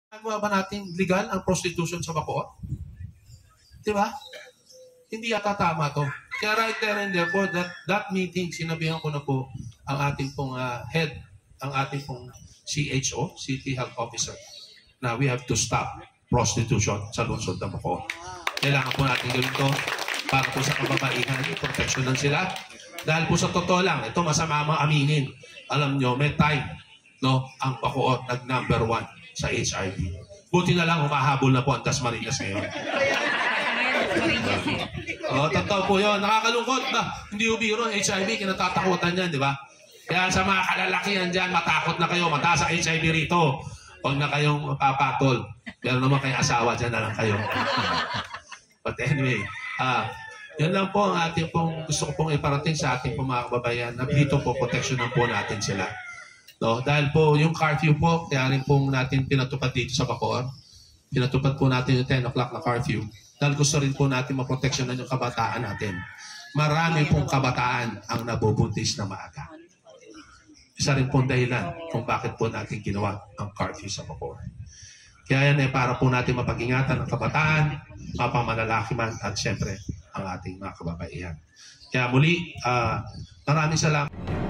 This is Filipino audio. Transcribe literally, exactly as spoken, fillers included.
Nagawa ba natin legal ang prostitution sa Bacoor? Di ba? Hindi yata tama to. Kaya right there and there po, that, that meeting, sinabihan ko na po ang ating pong uh, head, ang ating pong C H O, City Health Officer, na we have to stop prostitution sa lungsod ng Bacoor. Kailangan po natin gawin ito para po sa kababaihan, proteksyonan sila. Dahil po sa totoo lang, ito masama mga aminin. Alam nyo, may time, no, ang Bacoor nag-number one sa H I V. Buti na lang, humahabol na po ang Dasmariñas ngayon. Oh, totoo po yun. Nakakalungkot na. Hindi ubiro ang H I V, kinatatakutan yan, di ba? Kaya sa mga kalalakihan dyan, matakot na kayo, mataas ang H I V rito. Huwag na kayong papatol. Pero naman kayong asawa, dyan na lang kayo. But anyway, ah, yan lang po ang ating pong gusto ko pong iparating sa ating pong mga kababayan na dito po, proteksyonan po natin sila. No, dahil po yung curfew po, kaya rin po natin pinatupad dito sa Bacoor. Pinatupad po natin yung ten o'clock na curfew. Dahil gusto rin po natin maproteksyonan yung kabataan natin. Marami pong kabataan ang nabubuntis na maaga. Isa rin pong dahilan kung bakit po natin ginawa ang curfew sa Bacoor. Kaya yan eh, para po natin mapag-ingatan ang kabataan, mapamalalaki man, at siyempre ang ating mga kababaihan. Kaya muli, uh, maraming salamat.